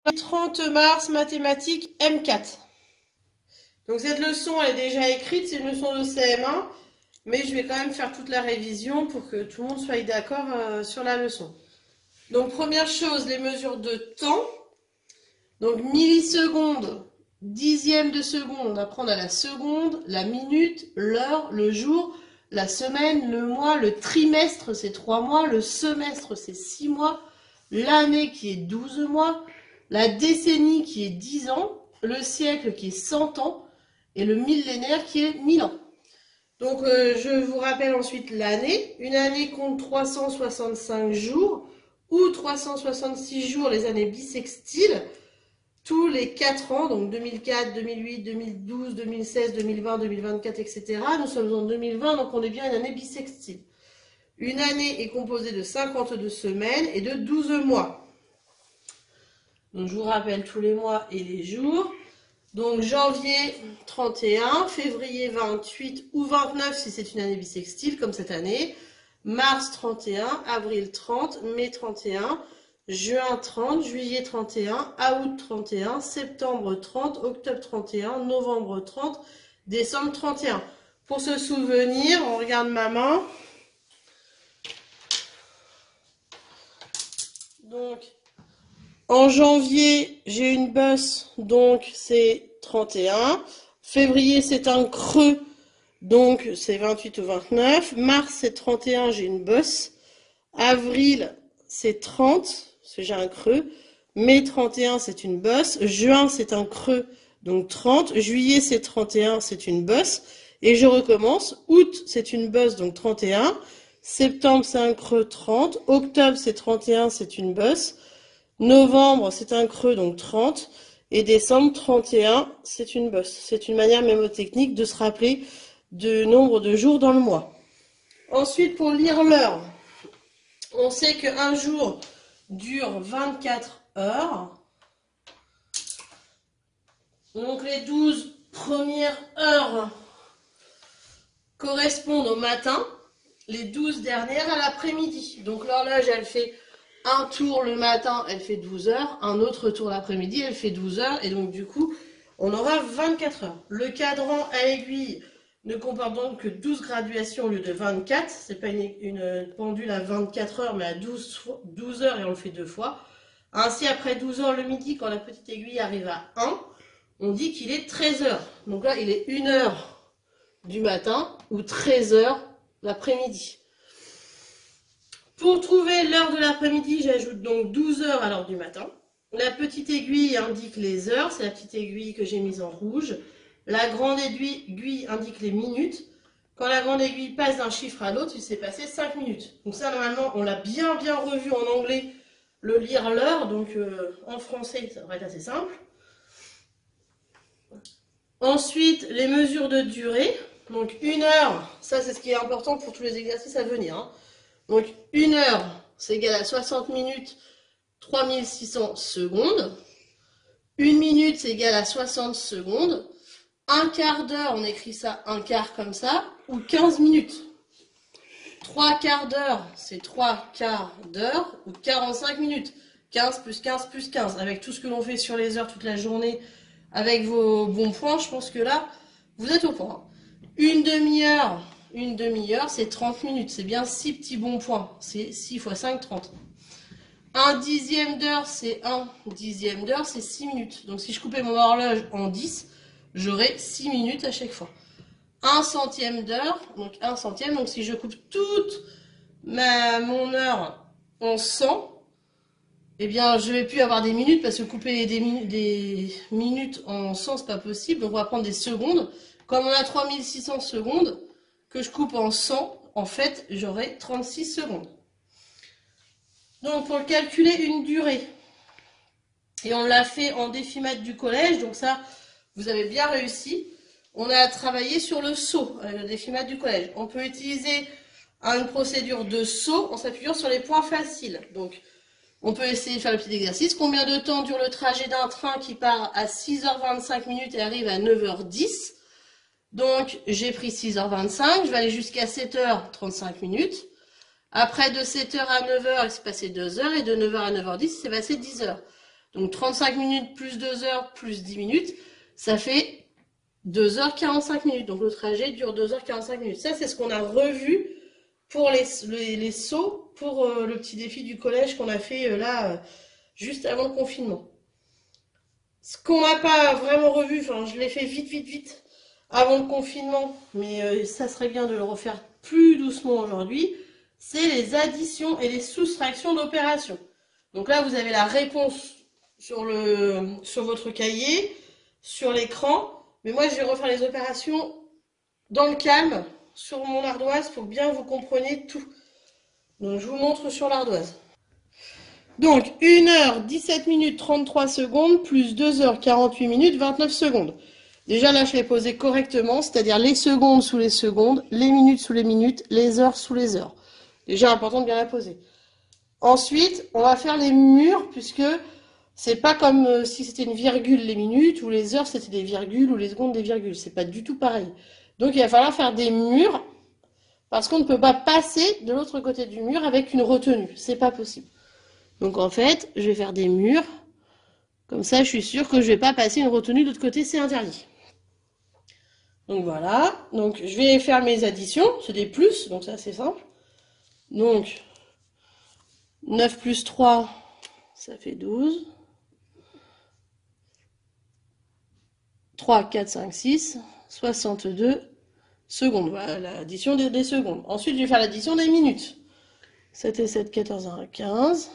30 mars, mathématiques M4. Donc cette leçon, elle est déjà écrite, c'est une leçon de CM1, mais je vais quand même faire toute la révision pour que tout le monde soit d'accord sur la leçon. Donc première chose, les mesures de temps. Donc millisecondes, dixièmes de seconde, on apprend à la seconde, la minute, l'heure, le jour, la semaine, le mois, le trimestre c'est 3 mois, le semestre c'est 6 mois, l'année qui est 12 mois, la décennie qui est 10 ans, le siècle qui est 100 ans et le millénaire qui est 1000 ans. Donc je vous rappelle ensuite l'année. Une année compte 365 jours ou 366 jours les années bissextiles. Tous les 4 ans, donc 2004, 2008, 2012, 2016, 2020, 2024, etc. Nous sommes en 2020, donc on est bien une année bissextile. Une année est composée de 52 semaines et de 12 mois. Donc je vous rappelle tous les mois et les jours. Donc janvier 31, février 28 ou 29 si c'est une année bissextile comme cette année. Mars 31, avril 30, mai 31. Juin 30, juillet 31, août 31, septembre 30, octobre 31, novembre 30, décembre 31. Pour se souvenir, on regarde ma main. Donc, en janvier, j'ai une bosse, donc c'est 31. Février, c'est un creux, donc c'est 28 ou 29. Mars, c'est 31, j'ai une bosse. Avril, c'est 30. J'ai un creux. Mai 31, c'est une bosse. Juin, c'est un creux, donc 30. Juillet, c'est 31, c'est une bosse. Et je recommence. Août, c'est une bosse, donc 31. Septembre, c'est un creux, 30. Octobre, c'est 31, c'est une bosse. Novembre, c'est un creux, donc 30. Et décembre, 31, c'est une bosse. C'est une manière mémotechnique de se rappeler du nombre de jours dans le mois. Ensuite, pour lire l'heure, on sait qu'un jour dure 24 heures. Donc les 12 premières heures correspondent au matin, les 12 dernières à l'après-midi. Donc l'horloge, elle fait un tour le matin, elle fait 12 heures, un autre tour l'après-midi, elle fait 12 heures, et donc du coup, on aura 24 heures. Le cadran à aiguille ne comporte donc que 12 graduations au lieu de 24. C'est pas une pendule à 24 heures, mais à 12 heures, et on le fait 2 fois. Ainsi, après 12 heures le midi, quand la petite aiguille arrive à 1, on dit qu'il est 13 heures. Donc là, il est 1 heure du matin ou 13 heures l'après-midi. Pour trouver l'heure de l'après-midi, j'ajoute donc 12 heures à l'heure du matin. La petite aiguille indique les heures, c'est la petite aiguille que j'ai mise en rouge. La grande aiguille indique les minutes. Quand la grande aiguille passe d'un chiffre à l'autre, il s'est passé 5 minutes. Donc ça, normalement, on l'a bien revu en anglais, le lire l'heure. Donc en français, ça devrait être assez simple. Ensuite, les mesures de durée. Donc 1 heure, ça c'est ce qui est important pour tous les exercices à venir. Hein. Donc 1 heure, c'est égal à 60 minutes, 3600 secondes. 1 minute, c'est égal à 60 secondes. Un quart d'heure, on écrit ça un quart comme ça, ou 15 minutes. 3 quarts d'heure, c'est 3 quarts d'heure, ou 45 minutes. 15 plus 15 plus 15. Avec tout ce que l'on fait sur les heures toute la journée, avec vos bons points, je pense que là, vous êtes au point. Une demi-heure, c'est 30 minutes. C'est bien 6 petits bons points. C'est 6 x 5, 30. Un dixième d'heure, c'est 1 dixième d'heure, c'est 6 minutes. Donc si je coupais mon horloge en 10, j'aurai 6 minutes à chaque fois. 1 centième d'heure, donc 1 centième. Donc si je coupe toute mon heure en 100, eh bien je ne vais plus avoir des minutes parce que couper des minutes en 100, c'est pas possible. Donc on va prendre des secondes. Comme on a 3600 secondes, que je coupe en 100, en fait, j'aurai 36 secondes. Donc, pour calculer une durée, et on l'a fait en défimètre du collège, donc ça, vous avez bien réussi. On a travaillé sur le saut, le défimètre du collège. On peut utiliser une procédure de saut en s'appuyant sur les points faciles. Donc, on peut essayer de faire le petit exercice. Combien de temps dure le trajet d'un train qui part à 6h25 minutes et arrive à 9h10 ? Donc, j'ai pris 6h25, je vais aller jusqu'à 7h35 minutes. Après, de 7h à 9h, il s'est passé 2 heures, et de 9h à 9h10, il s'est passé 10 heures. Donc 35 minutes plus 2 heures plus 10 minutes, ça fait 2h45 minutes. Donc le trajet dure 2h45 minutes. Ça, c'est ce qu'on a revu pour les sauts, pour le petit défi du collège qu'on a fait là, juste avant le confinement. Ce qu'on n'a pas vraiment revu, enfin je l'ai fait vite avant le confinement, mais ça serait bien de le refaire plus doucement aujourd'hui, c'est les additions et les soustractions d'opérations. Donc là, vous avez la réponse sur votre cahier, sur l'écran, mais moi je vais refaire les opérations dans le calme, sur mon ardoise, pour bien vous compreniez tout. Donc je vous montre sur l'ardoise. Donc 1h 17 minutes 33 secondes plus 2h 48 minutes 29 secondes. Déjà là je l'ai posé correctement, c'est-à-dire les secondes sous les secondes, les minutes sous les minutes, les heures sous les heures. Déjà important de bien la poser. Ensuite on va faire les murs, puisque c'est pas comme si c'était une virgule les minutes, ou les heures c'était des virgules, ou les secondes des virgules, c'est pas du tout pareil. Donc il va falloir faire des murs, parce qu'on ne peut pas passer de l'autre côté du mur avec une retenue, c'est pas possible. Donc en fait, je vais faire des murs, comme ça je suis sûre que je vais pas passer une retenue de l'autre côté, c'est interdit. Donc voilà, donc je vais faire mes additions, c'est des plus, donc ça c'est simple. Donc 9 plus 3, ça fait 12. 3, 4, 5, 6, 62 secondes. Voilà l'addition des secondes. Ensuite, je vais faire l'addition des minutes. 7 et 7, 14, 1, 15.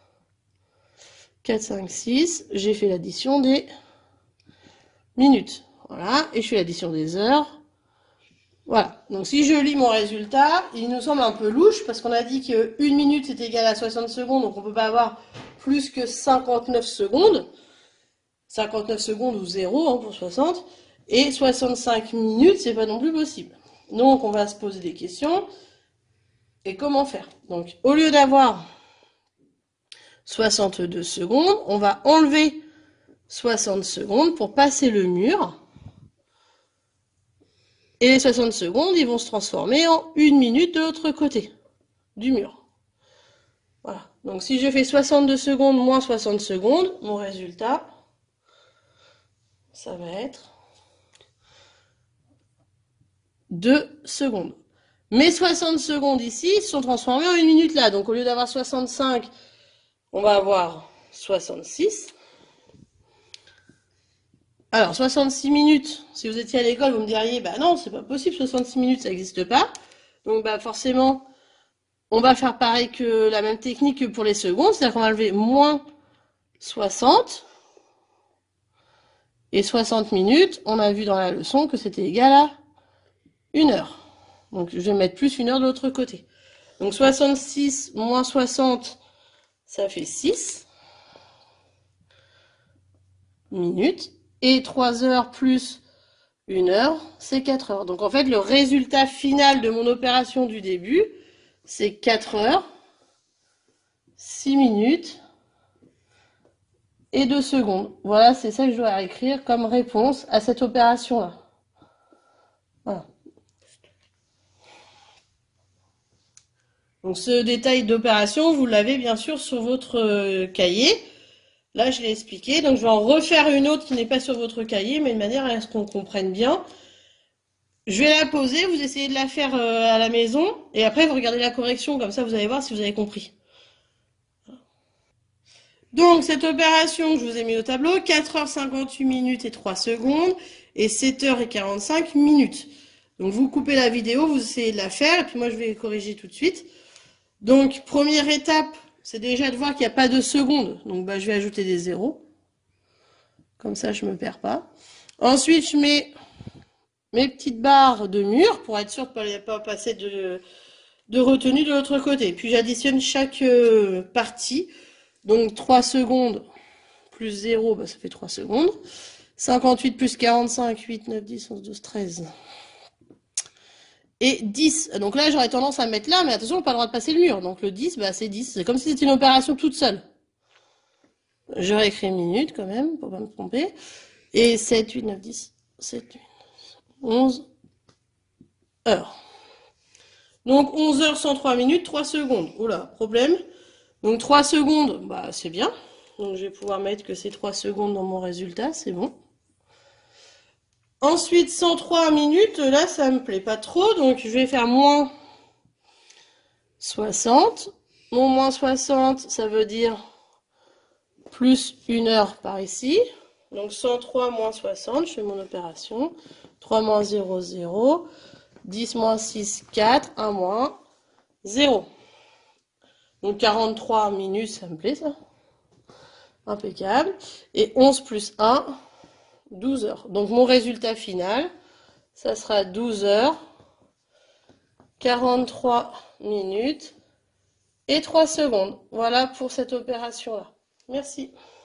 4, 5, 6. J'ai fait l'addition des minutes. Voilà. Et je fais l'addition des heures. Voilà. Donc, si je lis mon résultat, il nous semble un peu louche, parce qu'on a dit que 1 minute est égale à 60 secondes, donc on ne peut pas avoir plus que 59 secondes. 59 secondes ou 0 hein, pour 60. Et 65 minutes, c'est pas non plus possible. Donc, on va se poser des questions. Et comment faire? Donc, au lieu d'avoir 62 secondes, on va enlever 60 secondes pour passer le mur. Et les 60 secondes, ils vont se transformer en 1 minute de l'autre côté du mur. Voilà. Donc, si je fais 62 secondes moins 60 secondes, mon résultat, ça va être 2 secondes. Mes 60 secondes ici sont transformées en 1 minute là. Donc, au lieu d'avoir 65, on va avoir 66. Alors, 66 minutes, si vous étiez à l'école, vous me diriez, bah non, c'est pas possible, 66 minutes, ça n'existe pas. Donc, bah forcément, on va faire pareil que la même technique que pour les secondes, c'est-à-dire qu'on va lever moins 60. Et 60 minutes, on a vu dans la leçon que c'était égal à 1 heure. Donc, je vais mettre plus 1 heure de l'autre côté. Donc, 66 moins 60, ça fait 6 minutes. Et 3 heures plus 1 heure, c'est 4 heures. Donc en fait, le résultat final de mon opération du début, c'est 4 heures, 6 minutes et 2 secondes. Voilà, c'est ça que je dois écrire comme réponse à cette opération-là. Voilà. Donc ce détail d'opération, vous l'avez bien sûr sur votre cahier. Là, je l'ai expliqué, donc je vais en refaire une autre qui n'est pas sur votre cahier, mais de manière à ce qu'on comprenne bien. Je vais la poser, vous essayez de la faire à la maison, et après vous regardez la correction, comme ça vous allez voir si vous avez compris. Donc cette opération, je vous ai mis au tableau, 4h58 minutes et 3 secondes, et 7h45 minutes. Donc vous coupez la vidéo, vous essayez de la faire, et puis moi je vais corriger tout de suite. Donc première étape, c'est déjà de voir qu'il n'y a pas de secondes. Donc bah, je vais ajouter des zéros. Comme ça, je ne me perds pas. Ensuite, je mets mes petites barres de mur pour être sûr de ne pas passer de retenue de l'autre côté. Puis j'additionne chaque partie. Donc 3 secondes plus 0, bah, ça fait 3 secondes. 58 plus 45, 8, 9, 10, 11, 12, 13. Et 10. Donc là, j'aurais tendance à mettre là, mais attention, on n'a pas le droit de passer le mur. Donc le 10, bah, c'est 10. C'est comme si c'était une opération toute seule. Je réécris minutes quand même, pour ne pas me tromper. Et 7, 8, 9, 10, 7, 8, 11 heures. Donc 11 heures 103 minutes, 3 secondes. Oula, problème. Donc 3 secondes, bah c'est bien. Donc je vais pouvoir mettre que c'est 3 secondes dans mon résultat, c'est bon. Ensuite, 103 minutes, là ça me plaît pas trop, donc je vais faire moins 60. Mon moins 60, ça veut dire plus 1 heure par ici. Donc 103 moins 60, je fais mon opération. 3 moins 0, 0. 10 moins 6, 4. 1 moins 0. Donc 43 minutes, ça me plaît ça. Impeccable. Et 11 plus 1, 12 heures. Donc mon résultat final, ça sera 12 heures, 43 minutes et 3 secondes. Voilà pour cette opération-là. Merci.